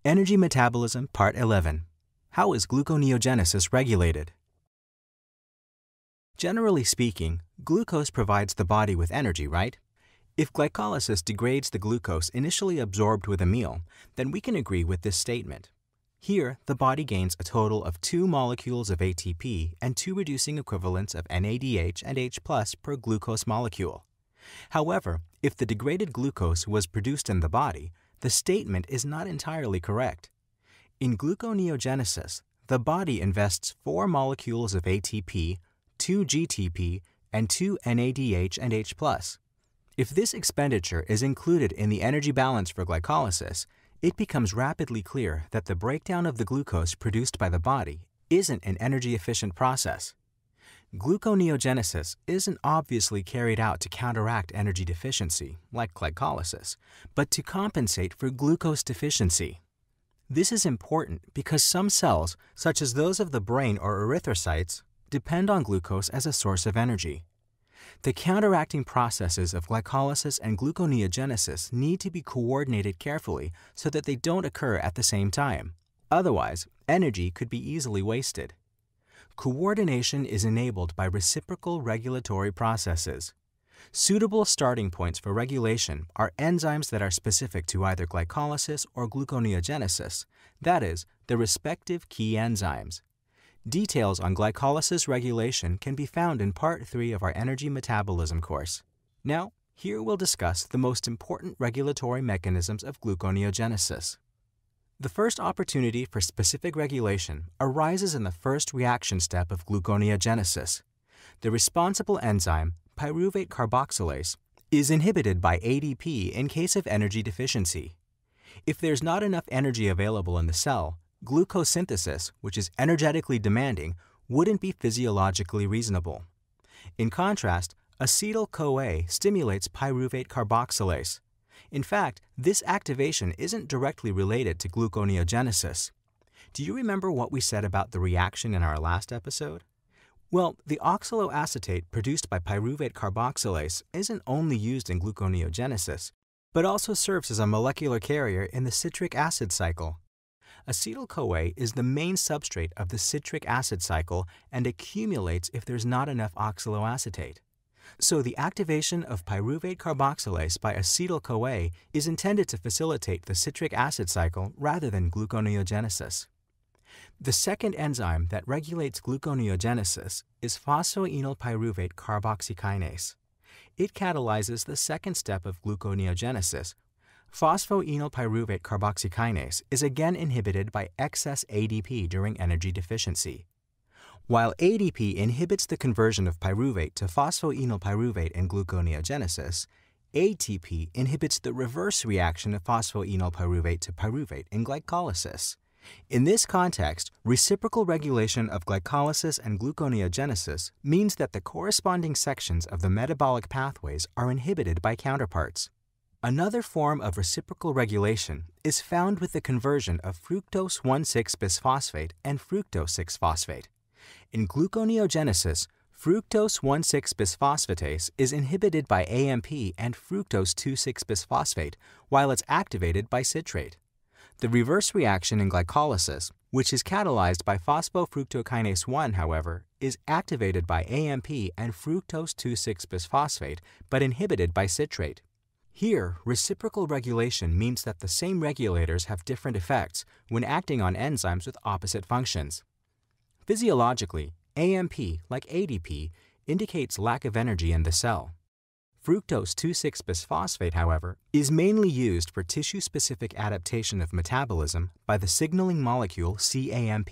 Energy Metabolism Part 11. How is gluconeogenesis regulated? Generally speaking, glucose provides the body with energy, right? If glycolysis degrades the glucose initially absorbed with a meal, then we can agree with this statement. Here, the body gains a total of 2 molecules of ATP and 2 reducing equivalents of NADH and H+ per glucose molecule. However, if the degraded glucose was produced in the body, the statement is not entirely correct. In gluconeogenesis, the body invests 4 molecules of ATP, 2 GTP, and 2 NADH and H+. If this expenditure is included in the energy balance for glycolysis, it becomes rapidly clear that the breakdown of the glucose produced by the body isn't an energy-efficient process. Gluconeogenesis isn't obviously carried out to counteract energy deficiency, like glycolysis, but to compensate for glucose deficiency. This is important because some cells, such as those of the brain or erythrocytes, depend on glucose as a source of energy. The counteracting processes of glycolysis and gluconeogenesis need to be coordinated carefully so that they don't occur at the same time. Otherwise, energy could be easily wasted. Coordination is enabled by reciprocal regulatory processes. Suitable starting points for regulation are enzymes that are specific to either glycolysis or gluconeogenesis, that is, the respective key enzymes. Details on glycolysis regulation can be found in Part 3 of our Energy Metabolism course. Now, here we'll discuss the most important regulatory mechanisms of gluconeogenesis. The first opportunity for specific regulation arises in the first reaction step of gluconeogenesis. The responsible enzyme, pyruvate carboxylase, is inhibited by ADP in case of energy deficiency. If there's not enough energy available in the cell, glucose synthesis, which is energetically demanding, wouldn't be physiologically reasonable. In contrast, acetyl-CoA stimulates pyruvate carboxylase. In fact, this activation isn't directly related to gluconeogenesis. Do you remember what we said about the reaction in our last episode? Well, the oxaloacetate produced by pyruvate carboxylase isn't only used in gluconeogenesis, but also serves as a molecular carrier in the citric acid cycle. Acetyl-CoA is the main substrate of the citric acid cycle and accumulates if there's not enough oxaloacetate. So the activation of pyruvate carboxylase by acetyl-CoA is intended to facilitate the citric acid cycle rather than gluconeogenesis. The second enzyme that regulates gluconeogenesis is phosphoenolpyruvate carboxykinase. It catalyzes the second step of gluconeogenesis. Phosphoenolpyruvate carboxykinase is again inhibited by excess ADP during energy deficiency. While ADP inhibits the conversion of pyruvate to phosphoenolpyruvate in gluconeogenesis, ATP inhibits the reverse reaction of phosphoenolpyruvate to pyruvate in glycolysis. In this context, reciprocal regulation of glycolysis and gluconeogenesis means that the corresponding sections of the metabolic pathways are inhibited by counterparts. Another form of reciprocal regulation is found with the conversion of fructose 1,6-bisphosphate and fructose 6-phosphate. In gluconeogenesis, fructose 1,6-bisphosphatase is inhibited by AMP and fructose 2,6-bisphosphate, while it's activated by citrate. The reverse reaction in glycolysis, which is catalyzed by phosphofructokinase 1, however, is activated by AMP and fructose 2,6-bisphosphate, but inhibited by citrate. Here, reciprocal regulation means that the same regulators have different effects when acting on enzymes with opposite functions. Physiologically, AMP, like ADP, indicates lack of energy in the cell. Fructose 2,6-bisphosphate, however, is mainly used for tissue-specific adaptation of metabolism by the signaling molecule CAMP.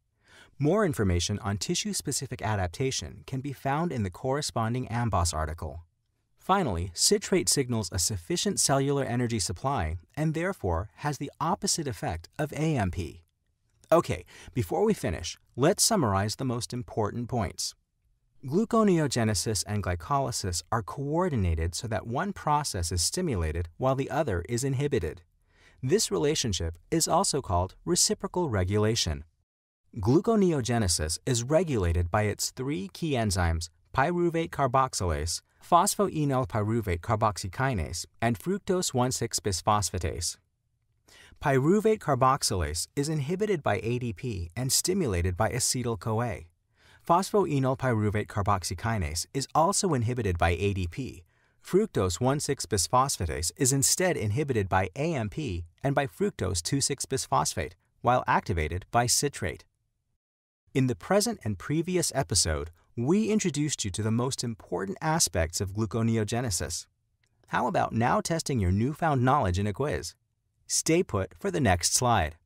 More information on tissue-specific adaptation can be found in the corresponding AMBOSS article. Finally, citrate signals a sufficient cellular energy supply and therefore has the opposite effect of AMP. Okay, before we finish, let's summarize the most important points. Gluconeogenesis and glycolysis are coordinated so that one process is stimulated while the other is inhibited. This relationship is also called reciprocal regulation. Gluconeogenesis is regulated by its 3 key enzymes, pyruvate carboxylase, phosphoenolpyruvate carboxykinase, and fructose 1,6-bisphosphatase. Pyruvate carboxylase is inhibited by ADP and stimulated by acetyl-CoA. Phosphoenolpyruvate carboxykinase is also inhibited by ADP. Fructose 1,6-bisphosphatase is instead inhibited by AMP and by fructose 2,6-bisphosphate, while activated by citrate. In the present and previous episode, we introduced you to the most important aspects of gluconeogenesis. How about now testing your newfound knowledge in a quiz? Stay put for the next slide.